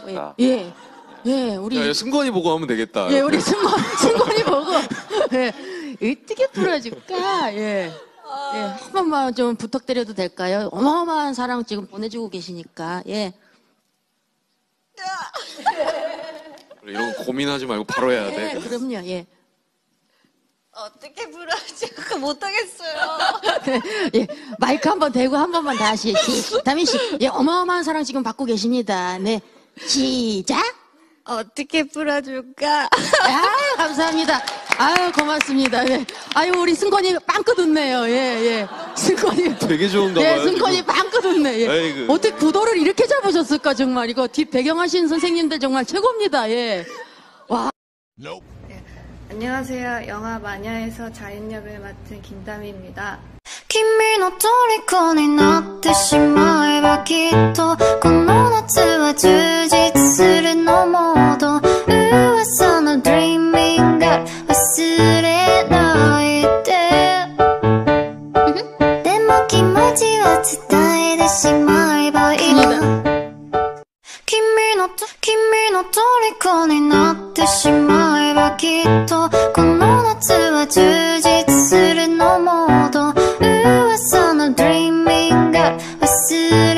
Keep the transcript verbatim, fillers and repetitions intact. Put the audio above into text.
아. 예. 예, 우리. 야, 승건이 보고 하면 되겠다. 예, 우리 승건, 승건이 보고. 예. 어떻게 풀어줄까? 예. 예. 한 번만 좀 부탁드려도 될까요? 어마어마한 사랑 지금 보내주고 계시니까. 예. 이런 거 고민하지 말고 바로 해야 돼. 예, 그럼요, 예. 어떻게 불러야지? 그거 못하겠어요. 예, 마이크 한 번 대고 한 번만 다시. 시, 다민 씨, 예, 어마어마한 사랑 지금 받고 계십니다. 네. 시작! 어떻게 풀어줄까? 아, 감사합니다. 아유, 고맙습니다. 네. 아유, 우리 승건이 빵긋 웃네요. 예, 예. 승건이. 되게 좋은가 예, 봐요. 승건이 빵긋 웃네. 예. 아이고. 어떻게 구도를 이렇게 잡으셨을까, 정말. 이거 뒷 배경하신 선생님들 정말 최고입니다. 예. 와. 안녕하세요. 영화 마녀에서 자인 역을 맡은 김다미입니다. 君の虜になってしまえばきっとこの夏は充実するのモード噂の Dreaming Girl 忘れないででも気持ちは伝えてしまえばいい君の君の虜になってしまえばきっとこの夏は充実するのモード噂の Dreaming Girl 忘れ